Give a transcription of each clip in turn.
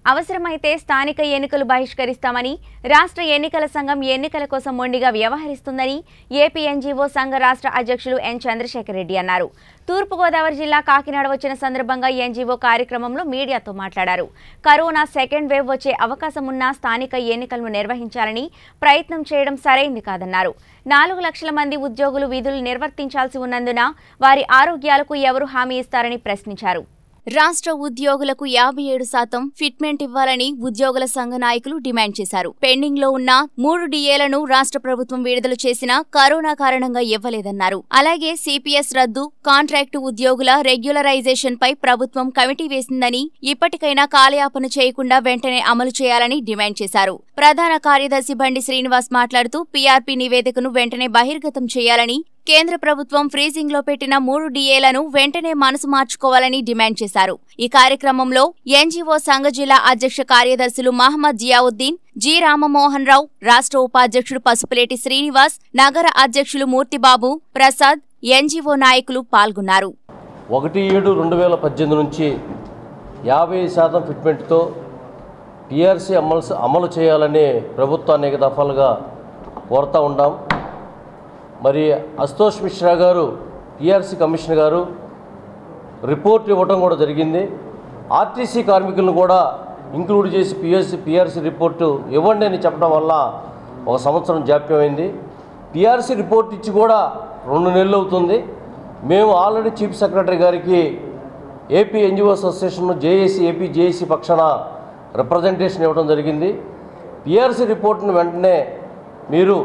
అవసరమైతే స్థానిక ఎన్నికలు బహిష్కరిస్తామని రాష్ట్ర ఎన్నికల సంఘం ఎన్నికల కోసం మొండిగా వ్యవహరిస్తుందని ఏపీ ఎన్జీఓ సంఘ రాష్ట్ర అధ్యక్షులు ఎన్ చంద్రశేఖర్ రెడ్డి అన్నారు. తూర్పుగోదావరి జిల్లా కాకినాడ వచ్చిన సందర్భంగా ఎన్జీఓ కార్యక్రమంలో మీడియాతో మాట్లాడారు. కరోనా సెకండ్ వేవ్ వచ్చే అవకాశం ఉన్న స్థానిక ఎన్నికలను నిర్వహించాలని ప్రయత్నం చేయడం సరైంది కాదన్నారు. 4 లక్షల మంది ఉద్యోగులు విధులు నిర్వర్తించాల్సి ఉన్నందున వారి ఆరోగ్యాలకు ఎవరు హామీ ఇస్తారని ప్రశ్నించారు. రాష్ట్ర ఉద్యోగులకు 57% ఫిట్మెంట్ ఇవ్వాలని ఉద్యోగుల సంఘ నాయకులు డిమాండ్ చేశారు. పెండింగ్ లో ఉన్న 3 డిఏలను రాష్ట్ర ప్రభుత్వం విడుదల చేసినా కరోనా కారణంగా ఇవ్వలేదన్నారు. అలాగే సిపిఎస్ రద్దు, కాంట్రాక్టు ఉద్యోగుల రెగ్యులరైజేషన్ పై ప్రభుత్వం కమిటీ వేసిందని ఇప్పటికైనా కాలయాపన చేయకుండా వెంటనే అమలు చేయాలని డిమాండ్ చేశారు. ప్రధాన కార్యదర్శి బండి శ్రీనివాస్ మాట్లాడుతూ పీఆర్పీ నివేదికను వెంటనే బహిర్గతం చేయాలని, కేంద్ర ప్రభుత్వం ఫ్రీజింగ్ లో పెట్టిన 3 డిఏలను వెంటనే మనసు మార్చుకోవాలని డిమాండ్ చేశారు. ఈ కార్యక్రమంలో ఎన్జీఓ సంఘ జిల్లా అధ్యక్ష కార్యదర్శులు మహమ్మద్ జియావుద్దీన్, జి రామమోహన్ రావు, రాష్ట్ర ఉపాధ్యక్షుడు పసుపులేటి శ్రీనివాస్, నగర అధ్యక్షులు మూర్తిబాబు, ప్రసాద్, ఎన్జీఓ నాయకులు పాల్గొన్నారు. 1/7/2018 నుంచి 50% ఫిట్మెంట్తో టీఆర్సీ అమలు చేయాలని ప్రభుత్వం అనేక దఫాలుగా కోరుతూ ఉన్నాం. మరి అశుతోష్ మిశ్రా గారు, టీఆర్సీ కమిషనర్ గారు రిపోర్ట్ ఇవ్వటం కూడా జరిగింది. ఆర్టీసీ కార్మికులను కూడా ఇంక్లూడ్ చేసి పీఆర్సీ రిపోర్టు ఇవ్వండి అని చెప్పడం వల్ల 1 సంవత్సరం జాప్యమైంది. పీఆర్సీ రిపోర్ట్ ఇచ్చి కూడా 2 నెలలు అవుతుంది. మేము ఆల్రెడీ చీఫ్ సెక్రటరీ గారికి AP NGO association AP JAC పక్షాన రిప్రజెంటేషన్ ఇవ్వడం జరిగింది. పీఆర్సీ రిపోర్ట్ను వెంటనే మీరు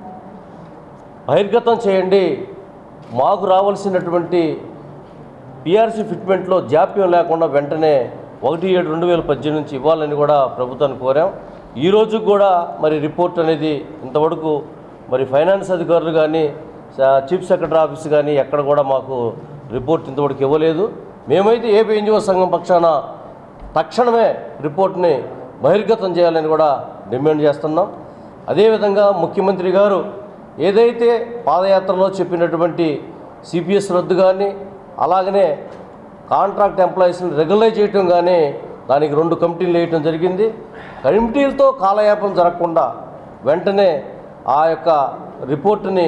బహిర్గతం చేయండి, మాకు రావాల్సినటువంటి పీఆర్సీ ఫిట్మెంట్లో జాప్యం లేకుండా వెంటనే 1/7/2018 నుంచి ఇవ్వాలని కూడా ప్రభుత్వాన్ని కోరాం. ఈరోజు కూడా మరి రిపోర్ట్ అనేది ఇంతవరకు మరి ఫైనాన్స్ అధికారులు కానీ చీఫ్ సెక్రటరీ ఆఫీస్ కానీ ఎక్కడ కూడా మాకు రిపోర్ట్ ఇంతవరకు ఇవ్వలేదు. మేమైతే ఏపీ ఎన్జిఓ సంఘం పక్షాన తక్షణమే రిపోర్ట్ని బహిర్గతం చేయాలని కూడా డిమాండ్ చేస్తున్నాం. అదేవిధంగా ముఖ్యమంత్రి గారు ఏదైతే పాదయాత్రలో చెప్పినటువంటి సిపిఎస్ రద్దు కానీ అలాగనే కాంట్రాక్ట్ ఎంప్లాయీస్ని రెగ్యులైజ్ చేయటం కానీ దానికి 2 కమిటీలు వేయటం జరిగింది. కమిటీలతో కాలయాపన జరగకుండా వెంటనే ఆ యొక్క రిపోర్టుని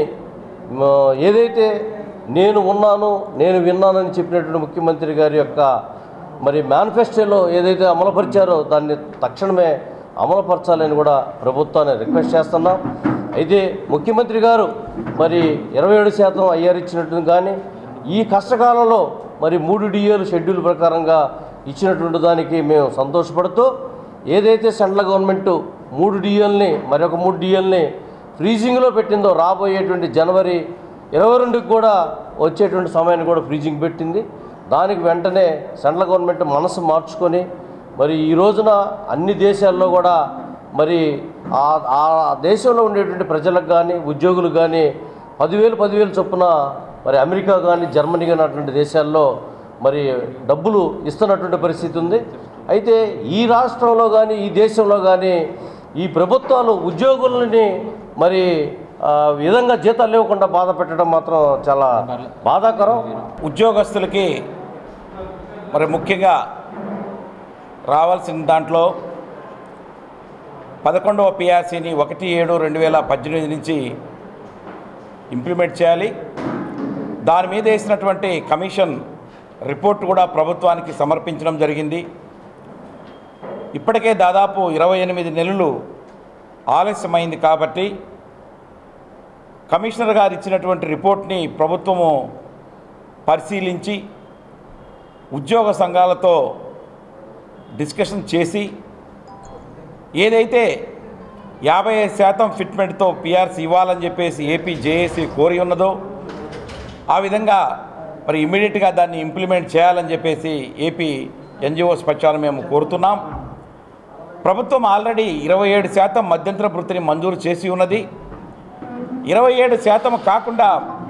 ఏదైతే నేను విన్నానని చెప్పినటువంటి ముఖ్యమంత్రి గారి యొక్క మరి మేనిఫెస్టోలో ఏదైతే అమలుపరిచారో దాన్ని తక్షణమే అమలుపరచాలని కూడా ప్రభుత్వాన్ని రిక్వెస్ట్ చేస్తున్నాం. అయితే ముఖ్యమంత్రి గారు మరి 27% ఐఆర్ ఇచ్చినట్టు కానీ ఈ కష్టకాలంలో మరి 3 డిఏలు షెడ్యూల్ ప్రకారంగా ఇచ్చినటువంటి దానికి మేము సంతోషపడుతూ ఏదైతే సెంట్రల్ గవర్నమెంట్ 3 డిఏల్ని మరొక 3 డిఏల్ని ఫ్రీజింగ్లో పెట్టిందో రాబోయేటువంటి జనవరి 22కి కూడా వచ్చేటువంటి సమయాన్ని కూడా ఫ్రీజింగ్ పెట్టింది. దానికి వెంటనే సెంట్రల్ గవర్నమెంట్ మనసు మార్చుకొని మరి ఈ రోజున అన్ని దేశాల్లో కూడా మరి ఆ దేశంలో ఉండేటువంటి ప్రజలకు కానీ ఉద్యోగులకు కానీ 10,000 చొప్పున మరి అమెరికా కానీ జర్మనీ కానీ అటువంటి దేశాల్లో మరి డబ్బులు ఇస్తున్నటువంటి పరిస్థితి ఉంది. అయితే ఈ రాష్ట్రంలో కానీ ఈ దేశంలో కానీ ఈ ప్రభుత్వాలు ఉద్యోగులని మరి విధంగా జీతాలు లేకుండా బాధ పెట్టడం మాత్రం చాలా బాధాకరం. ఉద్యోగస్తులకి మరి ముఖ్యంగా రావాల్సిన దాంట్లో 11వ పీఆర్సీని 1/7/2018 నుంచి ఇంప్లిమెంట్ చేయాలి. దాని మీద వేసినటువంటి కమిషన్ రిపోర్ట్ కూడా ప్రభుత్వానికి సమర్పించడం జరిగింది. ఇప్పటికే దాదాపు 28 నెలలు ఆలస్యమైంది కాబట్టి కమిషనర్ గారు ఇచ్చినటువంటి రిపోర్ట్ని ప్రభుత్వము పరిశీలించి ఉద్యోగ సంఘాలతో డిస్కషన్ చేసి ఏదైతే 50% ఫిట్మెంట్తో పీఆర్సీ ఇవ్వాలని చెప్పేసి ఏపీ జేఏసీ కోరి ఉన్నదో ఆ విధంగా మరి ఇమ్మీడియట్గా దాన్ని ఇంప్లిమెంట్ చేయాలని చెప్పేసి ఏపీ ఎన్జిఓస్ పక్షాన మేము కోరుతున్నాం. ప్రభుత్వం ఆల్రెడీ 27% మధ్యంతర వృత్తిని మంజూరు చేసి ఉన్నది. 27% కాకుండా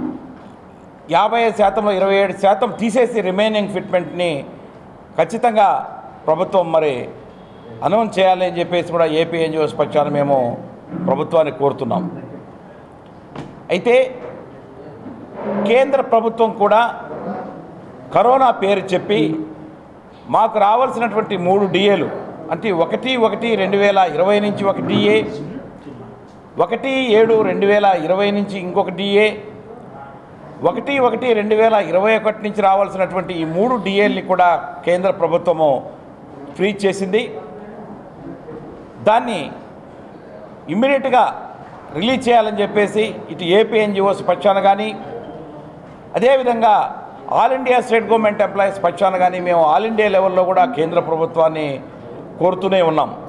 50%లో 27% తీసేసి రిమైనింగ్ ఫిట్మెంట్ని ఖచ్చితంగా ప్రభుత్వం మరి అనౌన్స్ చేయాలని చెప్పేసి కూడా ఏపీ ఎన్జిఓస్ పక్షాన మేము ప్రభుత్వాన్ని కోరుతున్నాం. అయితే కేంద్ర ప్రభుత్వం కూడా కరోనా పేరు చెప్పి మాకు రావాల్సినటువంటి 3 డిఏలు అంటే 1/1/2020 నుంచి ఒక డిఏ, 1/7/2020 నుంచి ఇంకొక డిఏ, 1/1/2021 నుంచి రావాల్సినటువంటి ఈ 3 డిఏల్ని కూడా కేంద్ర ప్రభుత్వము ఫ్రీజ్ చేసింది. దాన్ని ఇమ్మీడియట్గా రిలీజ్ చేయాలని చెప్పేసి ఇటు ఏపీ ఎన్జిఓస్ పక్షాన కానీ, అదేవిధంగా all India state government employees పక్షాన కానీ మేము ఆల్ ఇండియా లెవెల్లో కూడా కేంద్ర ప్రభుత్వాన్ని కోరుతూనే ఉన్నాం.